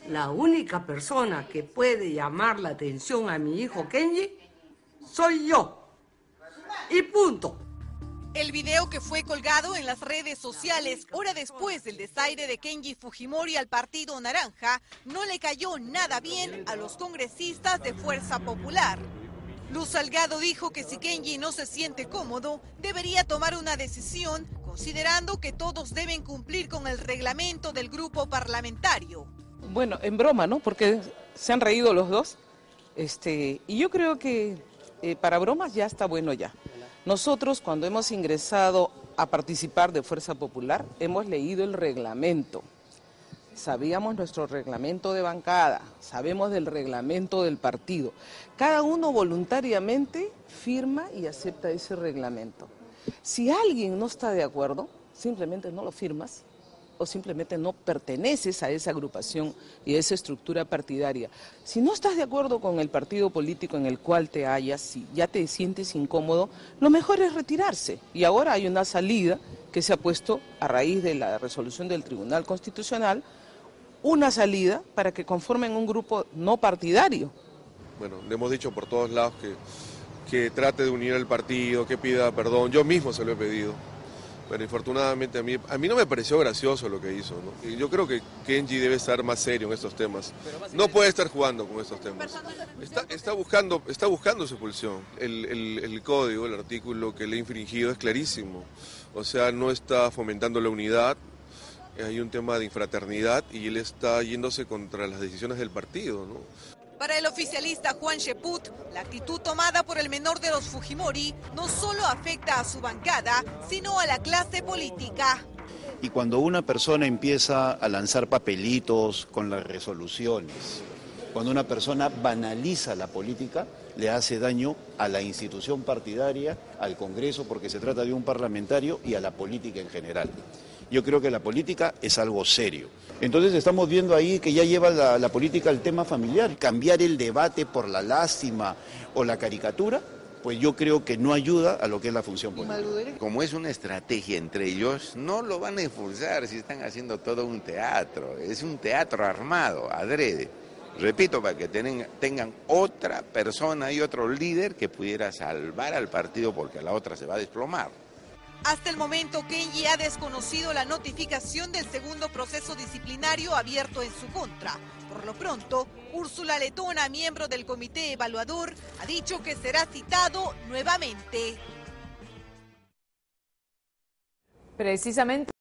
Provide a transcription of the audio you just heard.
La única persona que puede llamar la atención a mi hijo Kenji soy yo. Y punto. El video que fue colgado en las redes sociales hora después del desaire de Kenji Fujimori al Partido Naranja no le cayó nada bien a los congresistas de Fuerza Popular. Luz Salgado dijo que si Kenji no se siente cómodo, debería tomar una decisión, considerando que todos deben cumplir con el reglamento del grupo parlamentario. Bueno, en broma, ¿no? Porque se han reído los dos. Y yo creo que para bromas ya está bueno ya. Nosotros, cuando hemos ingresado a participar de Fuerza Popular, hemos leído el reglamento. Sabíamos nuestro reglamento de bancada, sabemos del reglamento del partido. Cada uno voluntariamente firma y acepta ese reglamento. Si alguien no está de acuerdo, simplemente no lo firmas o simplemente no perteneces a esa agrupación y a esa estructura partidaria. Si no estás de acuerdo con el partido político en el cual te hallas, si ya te sientes incómodo, lo mejor es retirarse. Y ahora hay una salida que se ha puesto a raíz de la resolución del Tribunal Constitucional, una salida para que conformen un grupo no partidario. Bueno, le hemos dicho por todos lados que trate de unir al partido, que pida perdón. Yo mismo se lo he pedido, pero infortunadamente a mí no me pareció gracioso lo que hizo, ¿no? Y yo creo que Kenji debe estar más serio en estos temas. No puede estar jugando con estos temas. Está buscando su expulsión. El código, el artículo que le ha infringido es clarísimo. O sea, no está fomentando la unidad. Hay un tema de infraternidad y él está yéndose contra las decisiones del partido, ¿no? Para el oficialista Juan Sheput, la actitud tomada por el menor de los Fujimori no solo afecta a su bancada, sino a la clase política. Y cuando una persona empieza a lanzar papelitos con las resoluciones, cuando una persona banaliza la política, le hace daño a la institución partidaria, al Congreso, porque se trata de un parlamentario, y a la política en general. Yo creo que la política es algo serio. Entonces estamos viendo ahí que ya lleva la política al tema familiar. Cambiar el debate por la lástima o la caricatura, pues yo creo que no ayuda a lo que es la función política. Como es una estrategia entre ellos, no lo van a expulsar si están haciendo todo un teatro. Es un teatro armado, adrede. Repito, para que tengan otra persona y otro líder que pudiera salvar al partido porque a la otra se va a desplomar. Hasta el momento, Kenji ha desconocido la notificación del segundo proceso disciplinario abierto en su contra. Por lo pronto, Úrsula Letona, miembro del comité evaluador, ha dicho que será citado nuevamente. Precisamente.